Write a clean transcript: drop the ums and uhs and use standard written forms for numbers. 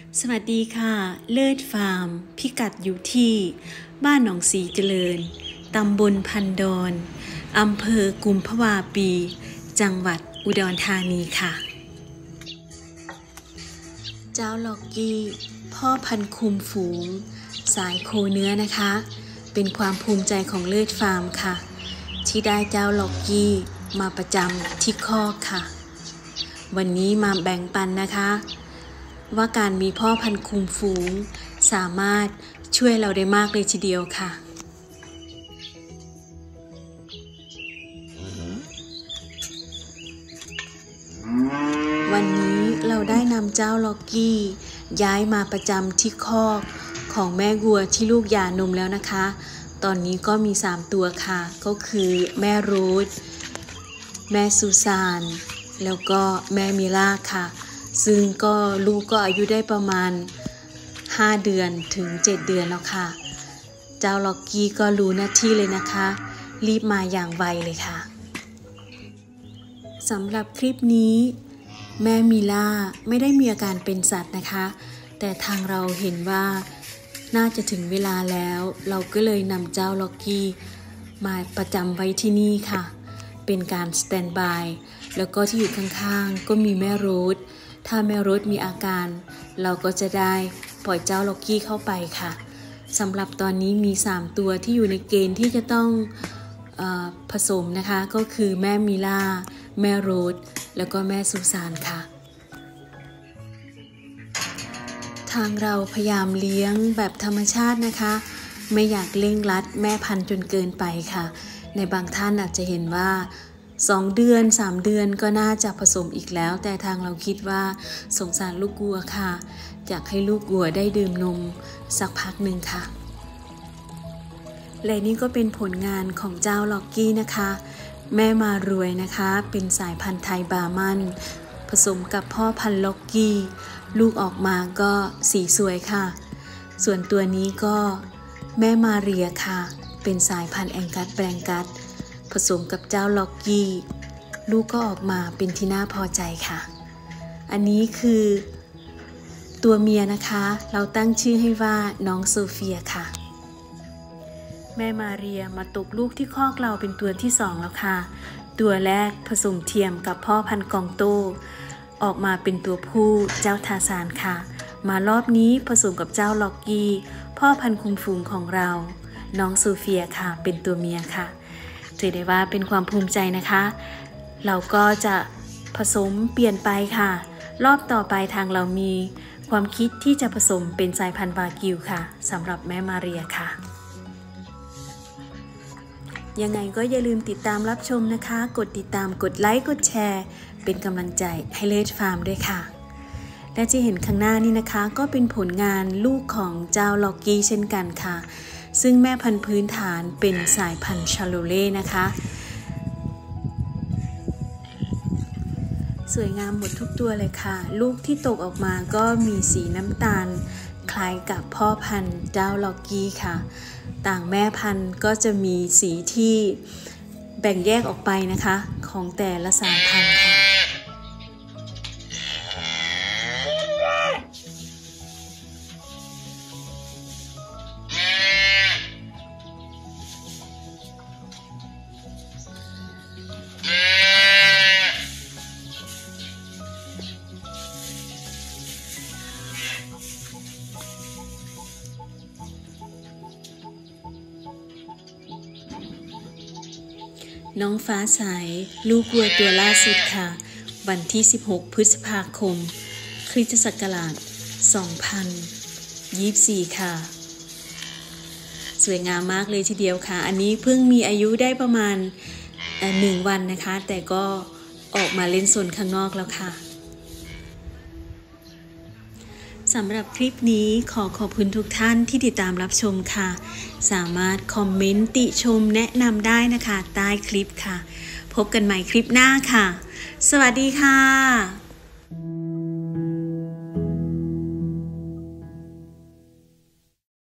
สวัสดีค่ะเลิศฟาร์มพิกัดอยู่ที่บ้านหนองศรีเจริญตำบลพันดอนอำเภอกุมภาวาปีจังหวัดอุดรธานีค่ะเจ้าล็อกกี้พ่อพันธุ์คุมฝูงสายโคเนื้อนะคะเป็นความภูมิใจของเลิศฟาร์มค่ะที่ได้เจ้าล็อกกี้มาประจำที่คอกค่ะวันนี้มาแบ่งปันนะคะว่าการมีพ่อพันธุ์คุมฝูงสามารถช่วยเราได้มากเลยทีเดียวค่ะวันนี้เราได้นำเจ้าล็อกกี้ย้ายมาประจำที่คอกของแม่วัวที่ลูกหย่านมแล้วนะคะตอนนี้ก็มี3ตัวค่ะก็คือแม่โรสแม่ซูซานแล้วก็แม่มิล่าค่ะซึ่งก็ลูกก็อายุได้ประมาณ5เดือนถึง7เดือนแล้วค่ะเจ้าล็อกกี้ก็รู้หน้าที่เลยนะคะรีบมาอย่างไวเลยค่ะสำหรับคลิปนี้แม่มิล่าไม่ได้มีอาการเป็นสัตว์นะคะแต่ทางเราเห็นว่าน่าจะถึงเวลาแล้วเราก็เลยนำเจ้าล็อกกี้มาประจำไว้ที่นี่ค่ะเป็นการสแตนด์บายแล้วก็ที่อยู่ข้างๆก็มีแม่โรสถ้าแม่โรสมีอาการเราก็จะได้ปล่อยเจ้าล็อกกี้เข้าไปค่ะสำหรับตอนนี้มี3ตัวที่อยู่ในเกณฑ์ที่จะต้องผสมนะคะก็คือแม่มิล่าแม่โรสแล้วก็แม่ซูซานค่ะทางเราพยายามเลี้ยงแบบธรรมชาตินะคะไม่อยากเร่งรัดแม่พันธุ์จนเกินไปค่ะในบางท่านอาจจะเห็นว่า2เดือน3เดือนก็น่าจะผสมอีกแล้วแต่ทางเราคิดว่าสงสารลูกวัวค่ะอยากให้ลูกวัวได้ดื่มนมสักพักหนึ่งค่ะและนี่ก็เป็นผลงานของเจ้าล็อกกี้นะคะแม่มารวยนะคะเป็นสายพันธุ์ไทยบาร์มันผสมกับพ่อพันธุ์ล็อกกี้ลูกออกมาก็สีสวยค่ะส่วนตัวนี้ก็แม่มาเรียค่ะเป็นสายพันธุ์แองกัสแบรงกัสผสมกับเจ้าล็อกกี้ลูกก็ออกมาเป็นที่น่าพอใจค่ะอันนี้คือตัวเมียนะคะเราตั้งชื่อให้ว่าน้องโซเฟียค่ะแม่มาเรียมาตกลูกที่คอกเราเป็นตัวที่2แล้วค่ะตัวแรกผสมเทียมกับพ่อพันธุ์กองโตออกมาเป็นตัวผู้เจ้าทาซานค่ะมารอบนี้ผสมกับเจ้าล็อกกี้พ่อพันธุ์คุมฝูงของเราน้องโซเฟียค่ะเป็นตัวเมียค่ะถือได้ว่าเป็นความภูมิใจนะคะเราก็จะผสมเปลี่ยนไปค่ะรอบต่อไปทางเรามีความคิดที่จะผสมเป็นสายพันธุ์วากิวค่ะสำหรับแม่มาเรียค่ะยังไงก็อย่าลืมติดตามรับชมนะคะกดติดตามกดไลค์กดแชร์เป็นกำลังใจให้เลิศฟาร์มด้วยค่ะและที่เห็นข้างหน้านี่นะคะก็เป็นผลงานลูกของเจ้าล็อกกี้เช่นกันค่ะซึ่งแม่พันธุ์พื้นฐานเป็นสายพันธุ์ชาโลเล่นะคะสวยงามหมดทุกตัวเลยค่ะลูกที่ตกออกมาก็มีสีน้ำตาลคล้ายกับพ่อพันธุ์เจ้าล็อกกี้ค่ะต่างแม่พันธุ์ก็จะมีสีที่แบ่งแยกออกไปนะคะของแต่ละสายพันธุ์ค่ะน้องฟ้าใสลูกวัวตัวล่าสุดค่ะวันที่16พฤษภาคมคริสตศักราช2024ค่ะสวยงามมากเลยทีเดียวค่ะอันนี้เพิ่งมีอายุได้ประมาณ1 วันนะคะแต่ก็ออกมาเล่นโซนข้างนอกแล้วค่ะสำหรับคลิปนี้ขอบคุณทุกท่านที่ติดตามรับชมค่ะสามารถคอมเมนต์ติชมแนะนำได้นะคะใต้คลิปค่ะพบกันใหม่คลิปหน้าค่ะสวัสดีค่ะ